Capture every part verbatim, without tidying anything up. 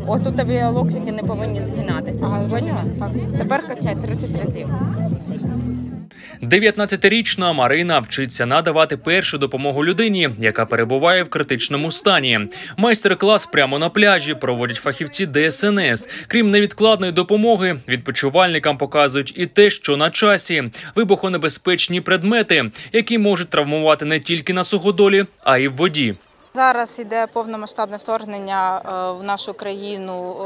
Отут тобі локтики не повинні згинатися. Ага, поняла? Так. Тепер качай тридцять разів. дев'ятнадцятирічна Марина вчиться надавати першу допомогу людині, яка перебуває в критичному стані. Майстер-клас прямо на пляжі проводять фахівці Де Ес Ен Ес. Крім невідкладної допомоги, відпочивальникам показують і те, що на часі – вибухонебезпечні предмети, які можуть травмувати не тільки на суходолі, а й в воді. Зараз йде повномасштабне вторгнення в нашу країну.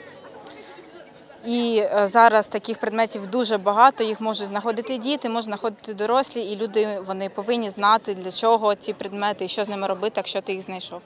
І зараз таких предметів дуже багато, їх можуть знаходити діти, можуть знаходити дорослі, і люди вони повинні знати, для чого ці предмети і що з ними робити, якщо ти їх знайшов.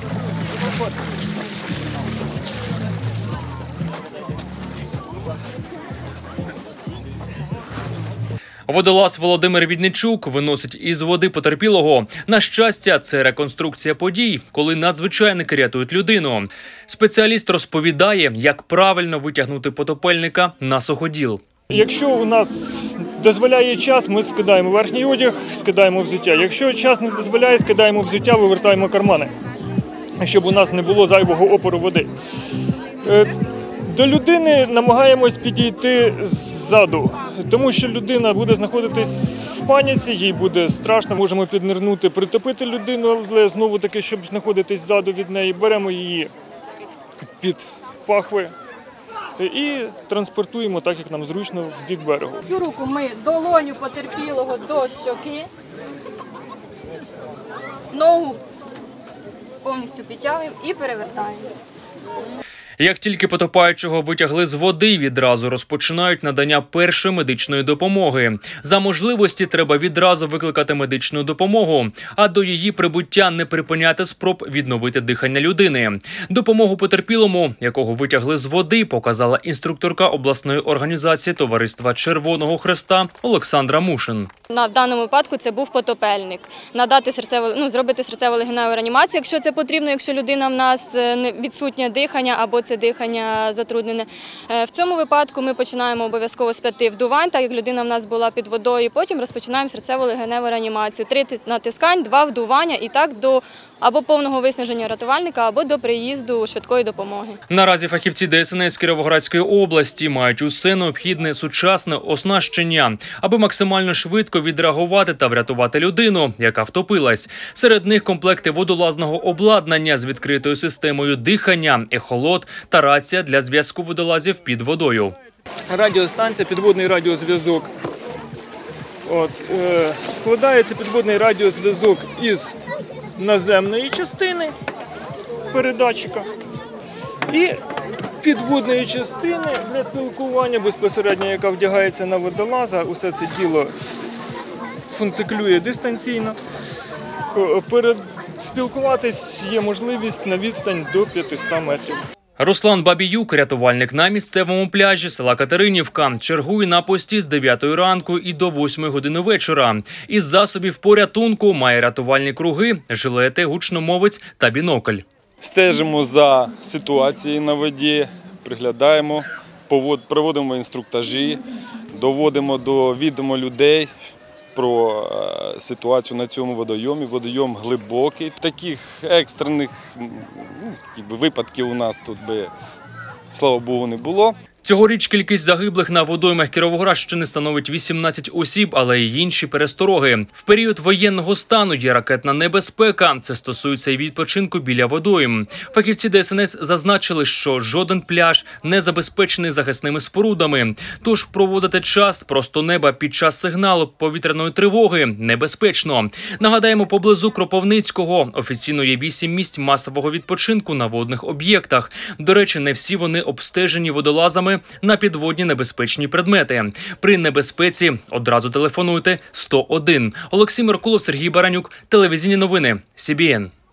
Водолаз Володимир Відничук виносить із води потерпілого. На щастя, це реконструкція подій, коли надзвичайники рятують людину. Спеціаліст розповідає, як правильно витягнути потопельника на суходіл. Якщо у нас дозволяє час, ми скидаємо верхній одяг, скидаємо взуття. Якщо час не дозволяє, скидаємо взуття, вивертаємо кармани, щоб у нас не було зайвого опору води. До людини намагаємось підійти ззаду, тому що людина буде знаходитись в паніці, їй буде страшно, можемо піднирнути, притопити людину, але знову-таки, щоб знаходитись ззаду від неї, беремо її під пахви і транспортуємо так, як нам зручно, в бік берегу. Цю руку ми долоню потерпілого до щоки, ногу повністю підтягуємо і перевертаємо. Як тільки потопаючого витягли з води, відразу розпочинають надання першої медичної допомоги. За можливості треба відразу викликати медичну допомогу, а до її прибуття не припиняти спроб відновити дихання людини. Допомогу потерпілому, якого витягли з води, показала інструкторка обласної організації Товариства Червоного Хреста Олександра Мушин. На даному випадку це був потопельник. Надати серцево, ну, зробити серцево-легеневу реанімацію, якщо це потрібно, якщо людина в нас відсутнє дихання або це дихання затруднене. В цьому випадку ми починаємо обов'язково з п'яти вдувань, так як людина в нас була під водою, потім розпочинаємо серцево-легеневу реанімацію. Три натискань, два вдування і так до або повного виснаження рятувальника, або до приїзду швидкої допомоги. Наразі фахівці Де Ес Ен Ес Кіровоградської області мають усе необхідне сучасне оснащення, аби максимально швидко відреагувати та врятувати людину, яка втопилась. Серед них комплекти водолазного обладнання з відкритою системою дихання, ехолот та рація для зв'язку водолазів під водою. Радіостанція, підводний радіозв'язок. От, е, складається підводний радіозв'язок із наземної частини передатчика і підводної частини для спілкування безпосередньо, яка вдягається на водолаза. Усе це діло функціонує дистанційно. Перед спілкуватись є можливість на відстань до п'ятисот метрів. Руслан Бабіюк, рятувальник на місцевому пляжі села Катеринівка, чергує на пості з дев'ятої ранку і до восьмої години вечора. Із засобів порятунку має рятувальні круги, жилети, гучномовець та бінокль. Стежимо за ситуацією на воді, приглядаємо, проводимо інструктажі, доводимо до відома людей про ситуацію на цьому водойомі. Водойом глибокий. Таких екстрених ну, випадків у нас тут би, слава Богу, не було. Цьогоріч кількість загиблих на водоймах Кіровоградщини становить вісімнадцять осіб, але й інші перестороги. В період воєнного стану є ракетна небезпека. Це стосується і відпочинку біля водойм. Фахівці Де Ес Ен Ес зазначили, що жоден пляж не забезпечений захисними спорудами. Тож проводити час просто неба під час сигналу повітряної тривоги небезпечно. Нагадаємо, поблизу Кропивницького офіційно є вісім місць масового відпочинку на водних об'єктах. До речі, не всі вони обстежені водолазами на підводні небезпечні предмети. При небезпеці одразу телефонуйте сто один. Олексій Меркулов, Сергій Баранюк, телевізійні новини, Сі Бі Ен.